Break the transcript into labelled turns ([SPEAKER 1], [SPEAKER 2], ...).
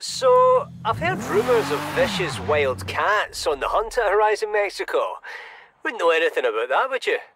[SPEAKER 1] So, I've heard rumours of vicious wild cats on the hunt at Horizon Mexico. Wouldn't know anything about that, would you?